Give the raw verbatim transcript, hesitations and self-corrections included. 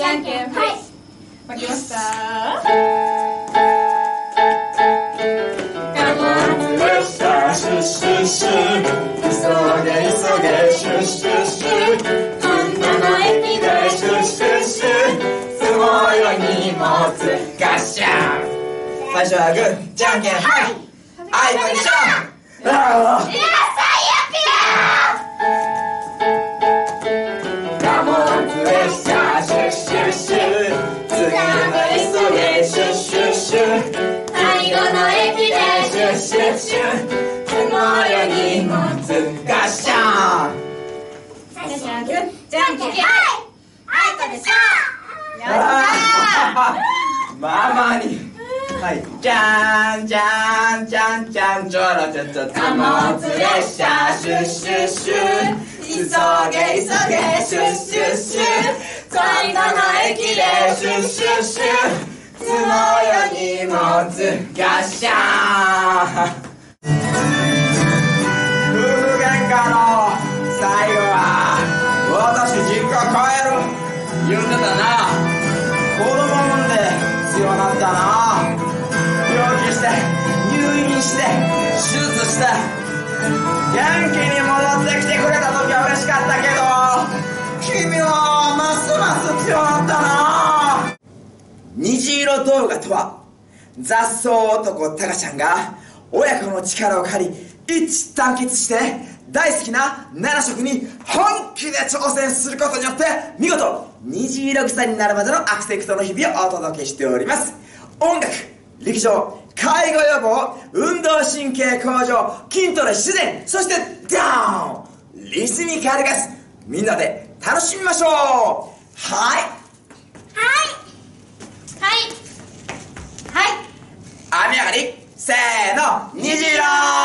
ゃんけん、はい、負けました。貨物列車シュッシュッシュ、急げ急げシュッシュッシュ、こんなの駅でシュッシュッシュ、積もうよ荷物ガッシャン。最初はグー、じゃんけん、はい、あいこでしょ。ああ、いや、最悪や。貨物列車シュッシュッシュ、次の急げシュッシュッシュ、最後の駅でシュッシュッシュ、積もうよ荷物ガッシャン。最初はグー、じゃんけん、はい、あいこでしょ。やったー。ママに、はい、じゃんじゃんじゃんじゃんちょろちょちょ、貨物列車シュッシュッシュ、急げ急げシュッシュッシュ、最後の駅でシュッシュッシュ、積もうよ荷物ガッシャーン。夫婦喧嘩の最後は私実家帰る言ってたな。子供産んで強なったな。病気して入院して手術して元気に戻ってきてくれた時は嬉しかったけど、君はますます強なったな。にじいろ動画とは、雑草男タカちゃんが親子の力を借り一致団結して大好きななな色に本気で挑戦することによって見事にじいろ草になるまでのアクセクトの日々をお届けしております。音楽、陸上、介護予防、運動神経向上、筋トレ、自然、そしてダウン、リズミカルガス、みんなで楽しみましょう。はいはいはいはい、雨上がりせーの、にじいろ。